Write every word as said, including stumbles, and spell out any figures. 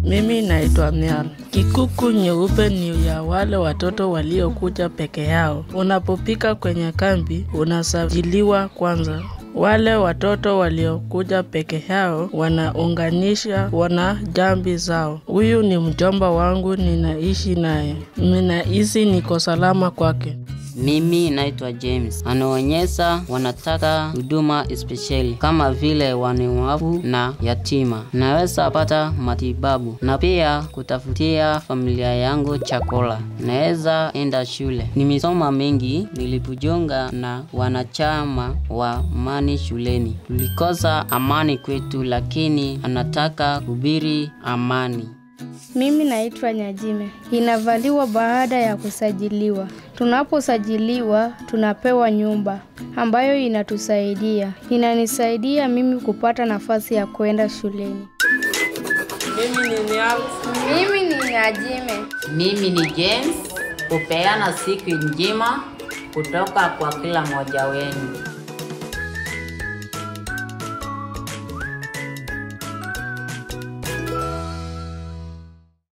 Mimi naitwa Mian. Kikuku nyeupe ni ya wale watoto waliokuja peke yao. Unapopika kwenye kambi, unasajiliwa kwanza. Wale watoto waliokuja peke yao wanaunganisha wana jambi zao. Huyu ni mjomba wangu, ninaishi naye. Ninahisi niko salama kwake. Mimi naitwa James. Anaonyesha wanataka huduma especially kama vile walemavu na yatima. Naweza pata matibabu na pia kutafutia familia yangu chakula. Naweza enda shule. Nimesoma mengi nilipojiunga na wanachama wa amani shuleni. Tulikosa amani kwetu, lakini anataka kuhubiri amani. Mimi naitwa Nyajime. Inavaliwa baada ya kusajiliwa. Tunaposajiliwa tunapewa nyumba ambayo inatusaidia. Inanisaidia mimi kupata nafasi ya kwenda shuleni. Mimi ni Mian. Mimi ni Nyajime. Mimi ni James. Kupeana siku njema kutoka kwa kila mmoja wenu.